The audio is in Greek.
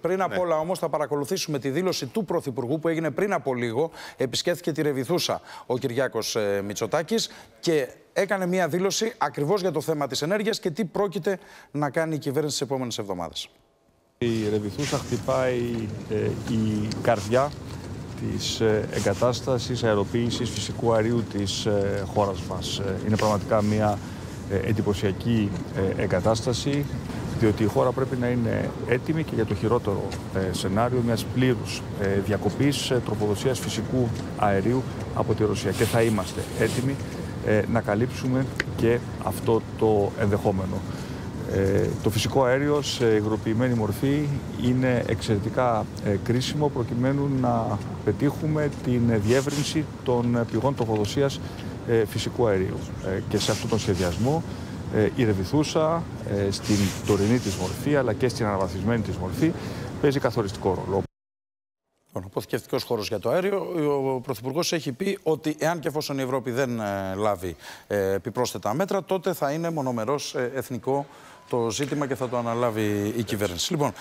Πριν απ' όλα όμως θα παρακολουθήσουμε τη δήλωση του Πρωθυπουργού που έγινε πριν από λίγο. Επισκέφθηκε τη Ρεβιθούσα ο Κυριάκος Μητσοτάκης και έκανε μια δήλωση ακριβώς για το θέμα της ενέργειας και τι πρόκειται να κάνει η κυβέρνηση τις επόμενες εβδομάδες. Η Ρεβιθούσα χτυπάει η καρδιά της εγκατάστασης αεροποίησης φυσικού αερίου της χώρας μας. Είναι πραγματικά μια εντυπωσιακή εγκατάσταση, διότι η χώρα πρέπει να είναι έτοιμη και για το χειρότερο σενάριο μιας πλήρους διακοπής τροφοδοσίας φυσικού αερίου από τη Ρωσία. Και θα είμαστε έτοιμοι να καλύψουμε και αυτό το ενδεχόμενο. Το φυσικό αέριο σε υγροποιημένη μορφή είναι εξαιρετικά κρίσιμο προκειμένου να πετύχουμε την διεύρυνση των πηγών τροφοδοσίας φυσικού αερίου. Και σε αυτόν τον σχεδιασμό η Ρεβιθούσα στην τωρινή της μορφή αλλά και στην αναβαθμισμένη της μορφή παίζει καθοριστικό ρόλο. Ο αποθηκευτικός χώρος για το αέριο, ο Πρωθυπουργός έχει πει ότι εάν και εφόσον η Ευρώπη δεν λάβει επιπρόσθετα μέτρα, τότε θα είναι μονομερός εθνικό το ζήτημα και θα το αναλάβει η κυβέρνηση. Λοιπόν,